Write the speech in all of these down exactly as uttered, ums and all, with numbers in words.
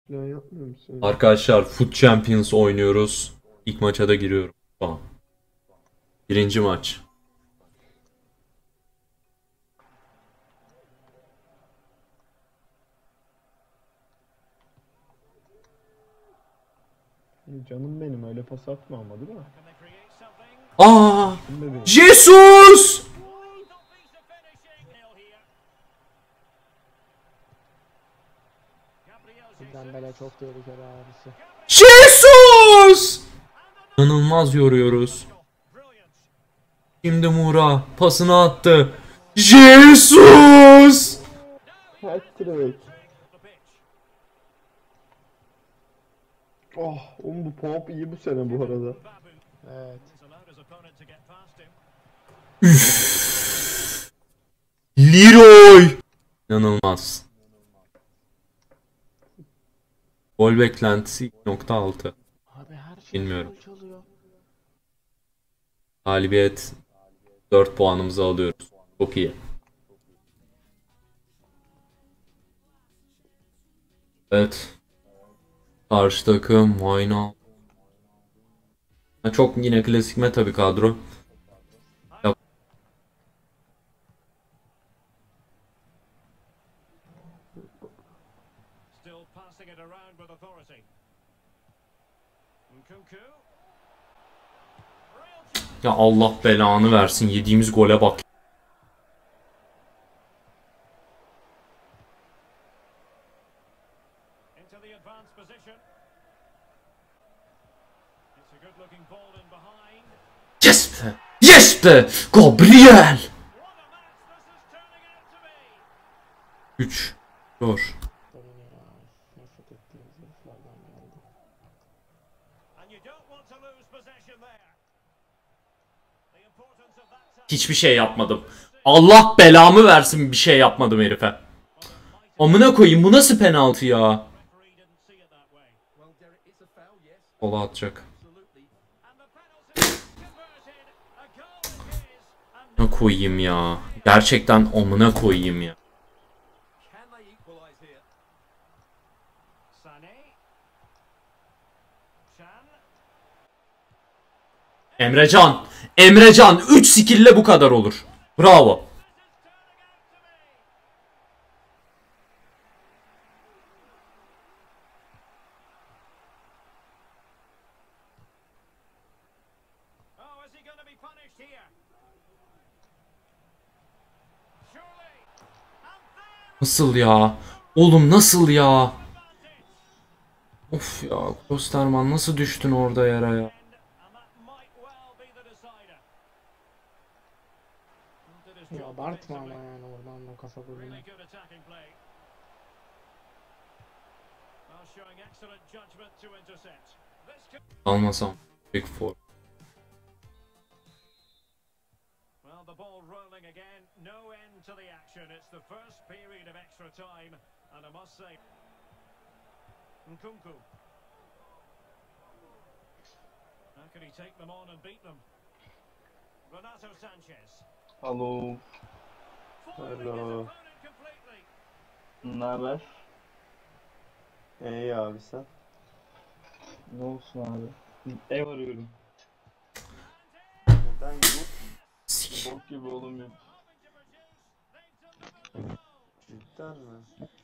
Plan yapmıyor musun? Arkadaşlar Foot Champions oynuyoruz. İlk maça da giriyorum. Tamam. Birinci maç. Canım benim, öyle pas atma ama, değil mi? Aa! Kim bebeğim? Jesus! Dembele çok tehlikeli abisi. Jesus! İnanılmaz yoruyoruz. Şimdi Mura pasını attı. Jesus! Hat-trick. Oh, oğlum bu Pop iyi bu sene bu arada. Evet. Leroy! İnanılmaz. Gol beklentisi iki nokta altı. Abi her şey Bilmiyorum. gol çalıyor. Galibiyet dört puanımızı alıyoruz. Çok iyi. Evet. Karşı takım Wayne. Çok yine klasik meta bir kadro. Yap. Ya Allah belanı versin, yediğimiz gole bak. Yes be! Yes be! Gabriel! üç. Dur. Benim ya. Nefret ettiğimiz heriflerden geldi. Hiçbir şey yapmadım. Allah belamı versin, bir şey yapmadım herife. Amına koyayım, bu nasıl penaltı ya? Kola atacak. Amına koyayım ya. Gerçekten amına koyayım ya. Emrecan. Emrecan üç skill'le bu kadar olur. Bravo. Nasıl ya? Oğlum nasıl ya? Of ya, Klosterman nasıl düştün orada yere ya? Ya abartma ama yani oradan da kafa golünü. Almasam. Big Four. Well, the ball rolling again. No end to the action. It's the first period of extra time, and I must say, Nkunku. How can he take them on and beat them? Renato Sanchez. Hello. Foiling his Hello. opponent completely. Ne haber? İyi abi sen? Ne olsun abi? Ev arıyorum. Neden bu? Sik. Bok gibi oğlum ya. Cidden mi?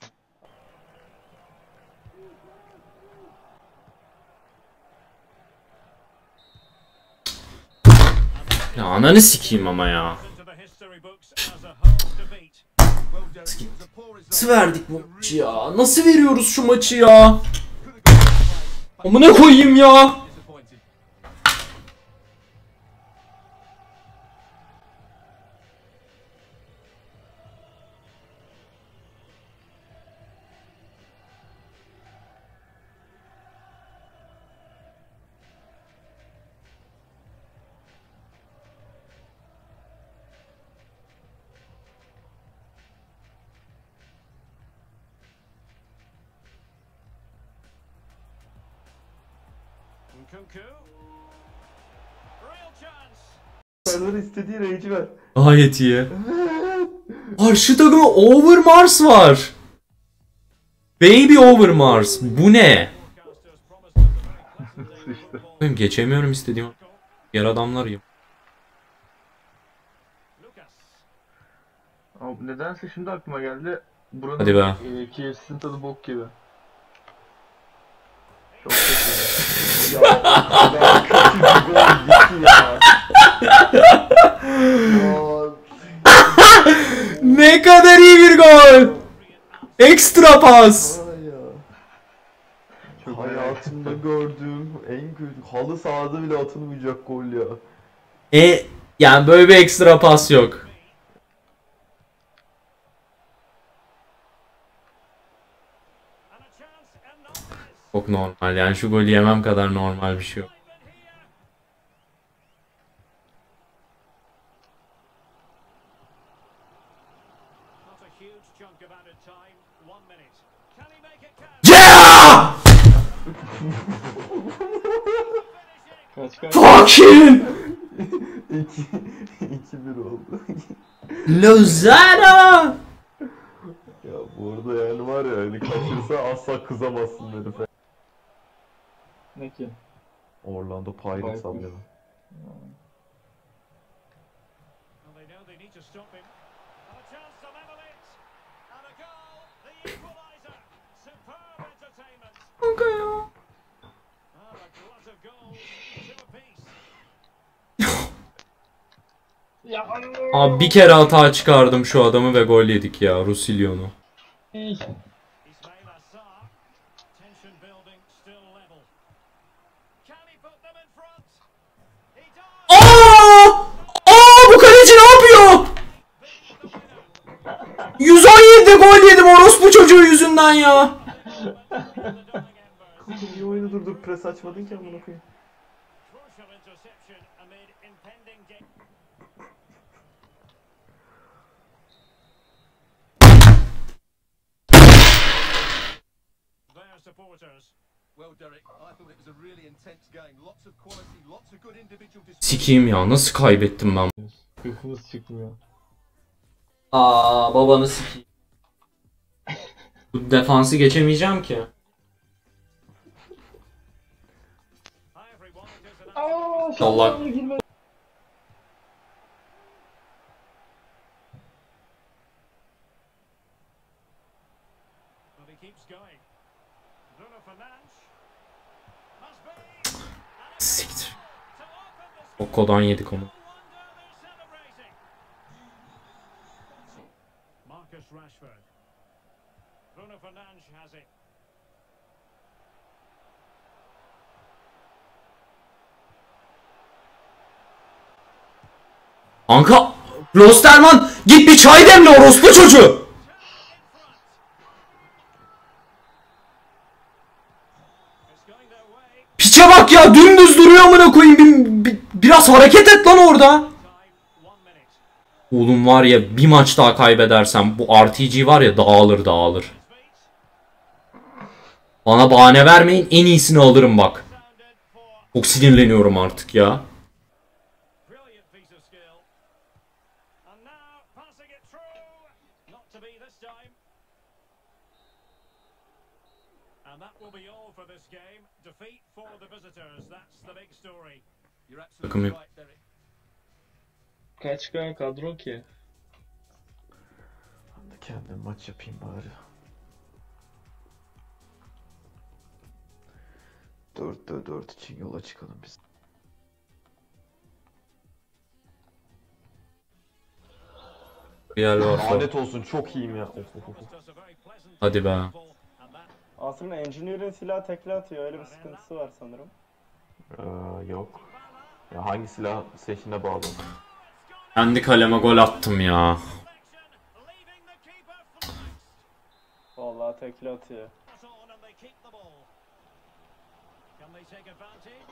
Ya ananı sikeyim ama ya. Into the history books as a home defeat. Nasıl verdik bu maçı ya? Nasıl veriyoruz şu maçı ya? Amına koyayım ya. Nkunku. Real chance. Serdar istediği rage'i ver. Gayet iyi. Karşı takımda Overmars var. Baby Overmars. Bu ne? Broadcasters promised us a very pleasant day of football. Oğlum geçemiyorum istediğim. Diğer adamlar gibi. Lucas. Abi nedense şimdi aklıma geldi. Buranın Hadi be. e, K F C'nin tadı bok gibi. Çok kötü. Ya, ya kötü bir gol gitti ya. Ya, Ne kadar iyi bir gol. Ekstra pas. Vay ya. Hayatımda gördüğüm en kötü halı sahada bile atılmayacak gol ya. E yani böyle bir ekstra pas yok. And a chance and not this. Çok normal yani şu golü yemem kadar normal bir şey yok. Excitement here. Not a huge chunk of added time. One minute. Can he make it count? Yeah! Finishing. kaç kaç. Fucking iki iki bir oldu. Lozano! Ya bu arada yani var ya hani kaçırsa asla kızamazsın herife. Ne ki? Orlando Pirates Baykuş. abi. Well, they know they need to stop him. And a chance to level it. And a goal. The equaliser. Superb entertainment. Ah, a glut of goals. Two apiece. Ya Abi bir kere hata çıkardım şu adamı ve gol yedik ya Rusilyon'u. Ismail Assar. Tension building. Still level. Can he put them in front? He does. Aa! Aa bu kaleci ne yapıyor? yüz on yedi gol yedim orospu çocuğu yüzünden ya. Niye oyunu durdurup pres açmadın ki amına koyayım? Crucial interception amid impending game. Their supporters. Well, Derek, I thought it was a really intense game. Lots of quality, lots of good individual displays. Sikiyim ya nasıl kaybettim ben? Hıfımız çıkmıyor. Aa babanı sikiyim. Bu defansı geçemeyeceğim ki. Hi everyone, it is an Aaa Allah. şallah girme. But he keeps going. Bruno Fernandes. Must be. Siktir. To open the score. Oko'dan yedik onu. No wonder they're celebrating. Marcus Rashford. Bruno Fernandes has it. Anka! Klosterman git bir çay demle orospu çocuğu! It's going their way. Piçe bak ya dümdüz duruyor amına koyayım. Bir, bir- biraz hareket et lan orada. Time, one minute. Oğlum var ya bir maç daha kaybedersem bu R T G var ya dağılır dağılır. His feet. Bana bahane vermeyin en iyisini alırım bak. Sounded for Çok sinirleniyorum artık ya. brilliant piece of skill. And now passing it through. Not to be this time. And that will be all for this game. Defeat for the visitors. That's the big story. You're Takım absolutely yok. right, Derek. Kaç kaç kadro ki? Ben de kendim maç yapayım bari. Dörtte dört için yola çıkalım biz. Bir yer var. Lanet olsun çok iyiyim ya. Of, of, of. Promised us a very pleasant Hadi be. football, and that Aslında Engineer'in silah tekli atıyor. Öyle bir sıkıntısı var sanırım. Ee, yok. Ya hangi silah seçtiğine bağlı. Kendi kaleme gol attım ya. selection, leaving the keeper flummoxed. Vallahi tekli atıyor. Pass on and they keep the ball. Can they take advantage?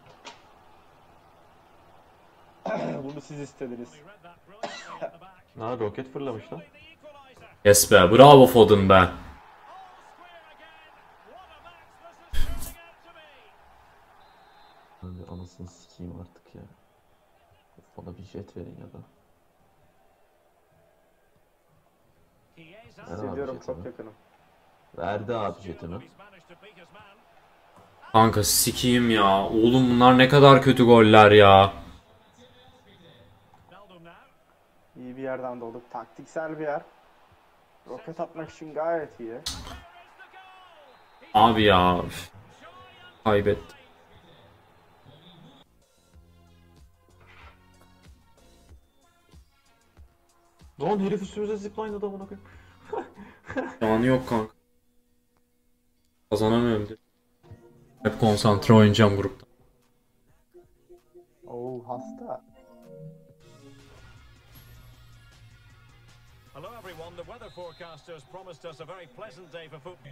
Bunu siz istediniz. He read that brilliantly at the back. Ha roket fırlamış lan. Surely the equaliser. Yes be bravo Foden be. All square again. What a match this is turning out to be. Ben bir anasını sikeyim artık ya. Bana bir jet verin ya da. Chiesa. Ver abi Hissediyorum jetimi. çok yakınım. Verdi abi jetonu. Kanka sikiyim ya. Oğlum bunlar ne kadar kötü goller ya. İyi bir yerden dolduk. Taktiksel bir yer. Roket atmak için gayet iyi. Abi ya. Üf. Kaybettim. Lan herif üstümüze zipline'ladı amına koyayım. Canı yok kanka. Kazanamıyorum diye. Hep konsantre oynayacağım grupta. Oo hasta. Hello everyone, the weather forecasters promised us a very pleasant day for football.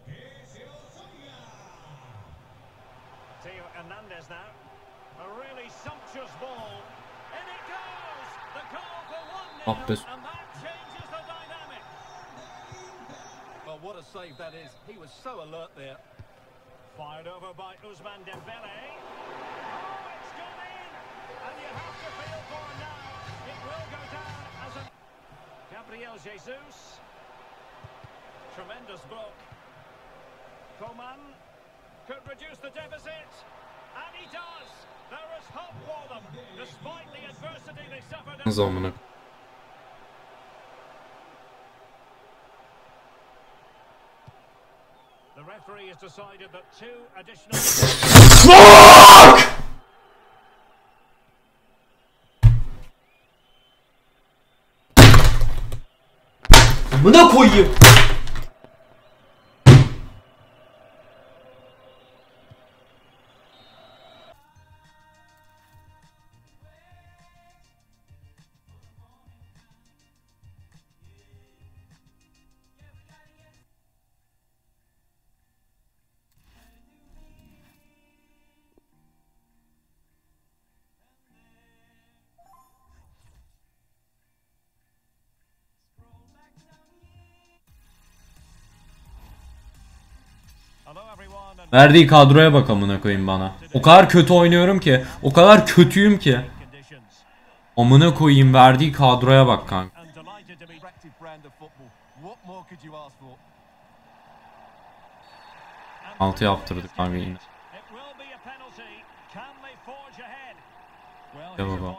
Theo Hernandez now. A really sumptuous ball. In it goes! The goal for one nil, Ah be. and that changes the dynamic. Oh, what a save that is. He was so alert there. Fired over by Ousmane Dembele. Oh, it's gone in! And you have to feel for him now. It will go down as a... Gabriel Jesus. Tremendous block. Coman could reduce the deficit. And he does. There is hope for them, despite the adversity they suffered. Zamına. The referee has decided that two additional... Amına koyayım. Verdiği kadroya bak amına koyayım bana. O kadar kötü oynuyorum ki, o kadar kötüyüm ki. Amına koyayım verdiği kadroya bak kanka. Altı yaptırdık kanka yine. Ya baba.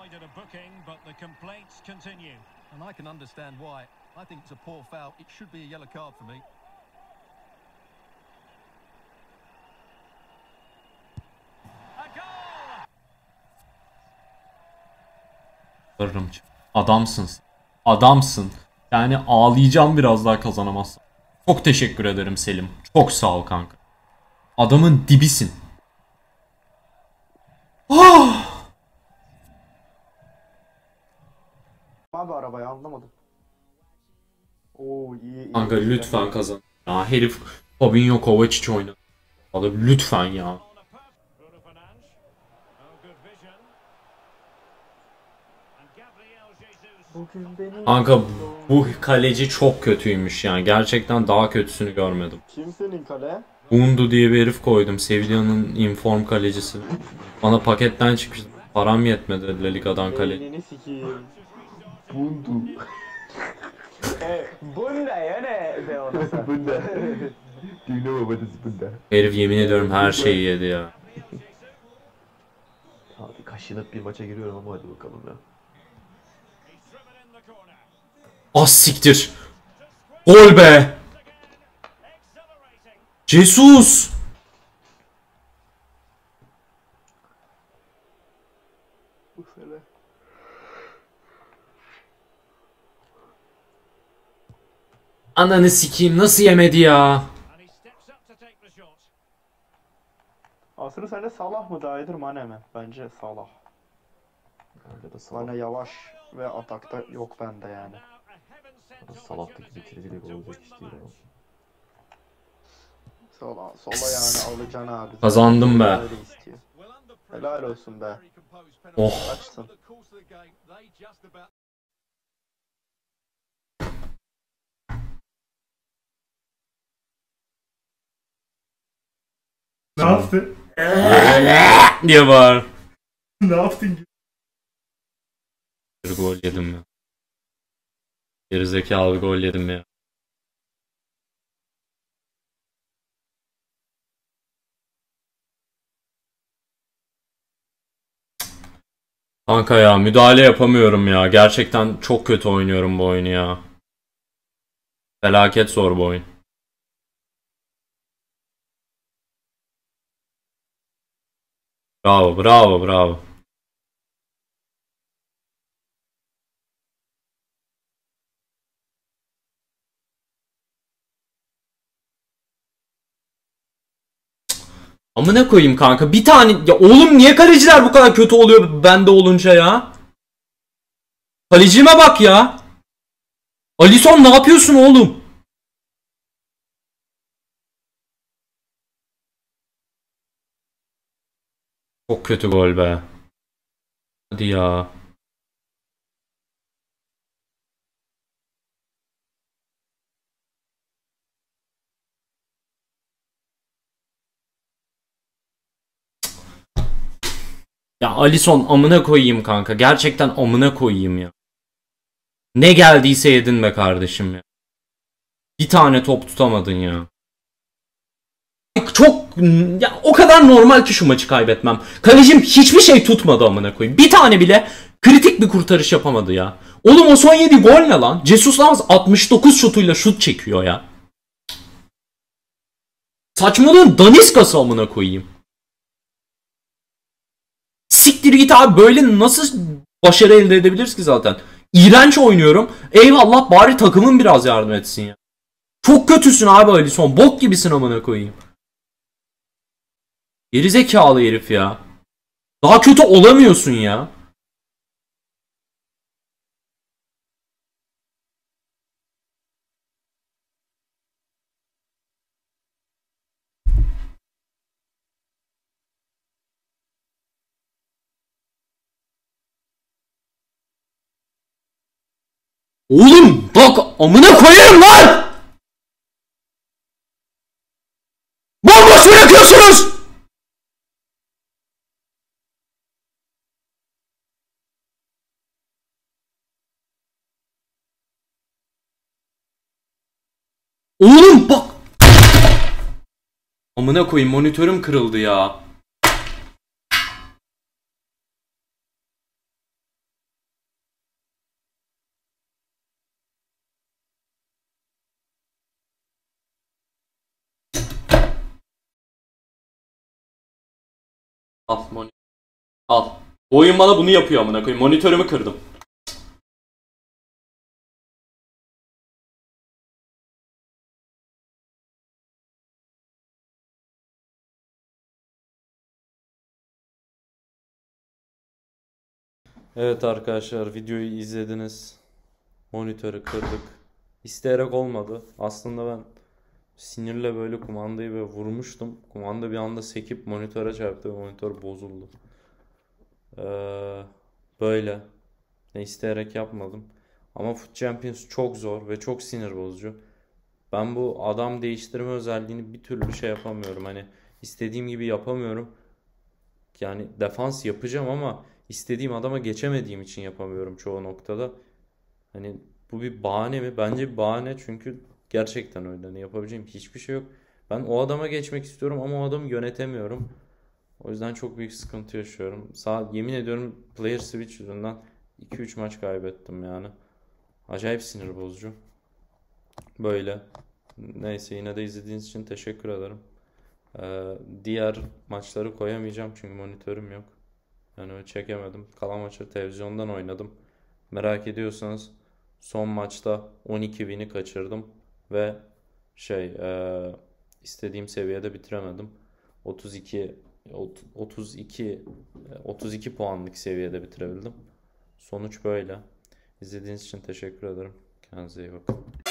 And I can understand why. I think it's a poor foul. It should be a yellow card for me. Varırım. Adamsın. Adamsın. Yani ağlayacağım biraz daha kazanamazsın. Çok teşekkür ederim Selim. Çok sağ ol kanka. Adamın dibisin. Oh! Abi arabayı anlamadım. Oo iyi iyi. Kanka lütfen kazan. Ya herif Fabinho Kovacic oynadı. Abi lütfen ya. Bugün benim... Kanka bu kaleci çok kötüymüş yani. Gerçekten daha kötüsünü görmedim. Kimsenin kale? Bundu diye bir herif koydum. Sevilla'nın inform kalecisi. Bana paketten çıkmış. Param yetmedi La Liga'dan kale. Beynini sikiyim. Bundu. e, bunda ya ne be orası? Bunda. Do you know what is bunda? Herif yemin ediyorum her şeyi yedi ya. Abi kaşınıp bir maça giriyorum ama hadi bakalım ya. Az siktir. Gol be. Jesus. Bu sene. Ananı sikeyim nasıl yemedi ya? Aslında sence Salah mı daha iyidir Mane mi? Bence Salah. Bence de Salah. Mane yavaş ve atakta yok bende yani. Salah'taki bitiricilik olacak iş değil ama. Sola, sola yani alacaksın abi. Kazandım be. Öyle istiyor. Helal olsun be. Oh. Açsın. Ne yaptı? diye bağır. Ne yaptın? Bir gol yedim ya. Gerizekalı gol yedim ya. Kanka ya müdahale yapamıyorum ya. Gerçekten çok kötü oynuyorum bu oyunu ya. Felaket zor bu oyun. Bravo, bravo, bravo. Amına koyayım kanka. Bir tane ya oğlum, niye kaleciler bu kadar kötü oluyor bende olunca ya? Kalecime bak ya. Alisson ne yapıyorsun oğlum? Çok kötü gol be. Hadi ya. Ya Alisson amına koyayım kanka. Gerçekten amına koyayım ya. Ne geldiyse yedin be kardeşim ya. Bir tane top tutamadın ya. Çok ya, o kadar normal ki şu maçı kaybetmem. Kalecim hiçbir şey tutmadı amına koyayım. Bir tane bile kritik bir kurtarış yapamadı ya. Oğlum o son yediği gol ne lan? Jesus Navas altmış dokuz şutuyla şut çekiyor ya. Saçmalığın daniskası amına koyayım. Siktir git abi, böyle nasıl başarı elde edebiliriz ki zaten? İğrenç oynuyorum. Eyvallah, bari takımın biraz yardım etsin ya. Çok kötüsün abi Alisson. Bok gibisin amına koyayım. Gerizekalı herif ya. Daha kötü olamıyorsun ya. Oğlum bak amına koyarım lan! Bomboş bırakıyorsunuz! Oğlum bak! Amına koyayım, monitörüm kırıldı ya. Al monitör. Al. Oyun bana bunu yapıyor amına koyayım. Monitörümü kırdım. Evet arkadaşlar, videoyu izlediniz. Monitörü kırdık. İsteyerek olmadı. Aslında ben sinirle böyle kumandayı böyle vurmuştum. Kumanda bir anda sekip monitöre çarptı ve monitör bozuldu. Ee, böyle. Ne isteyerek yapmadım. Ama Foot Champions çok zor ve çok sinir bozucu. Ben bu adam değiştirme özelliğini bir türlü şey yapamıyorum. Hani istediğim gibi yapamıyorum. Yani defans yapacağım ama istediğim adama geçemediğim için yapamıyorum çoğu noktada. Hani bu bir bahane mi? Bence bir bahane, çünkü gerçekten öyle. Hani yapabileceğim hiçbir şey yok. Ben o adama geçmek istiyorum ama o adamı yönetemiyorum. O yüzden çok büyük sıkıntı yaşıyorum. Sağ, yemin ediyorum player switch yüzünden iki üç maç kaybettim yani. Acayip sinir bozucu. Böyle. Neyse, yine de izlediğiniz için teşekkür ederim. Ee, diğer maçları koyamayacağım çünkü monitörüm yok. Yani öyle çekemedim. Kalan maçı televizyondan oynadım. Merak ediyorsanız son maçta on iki win'i kaçırdım ve şey e, istediğim seviyede bitiremedim. otuz iki otuz iki otuz iki puanlık seviyede bitirebildim. Sonuç böyle. İzlediğiniz için teşekkür ederim. Kendinize iyi bakın.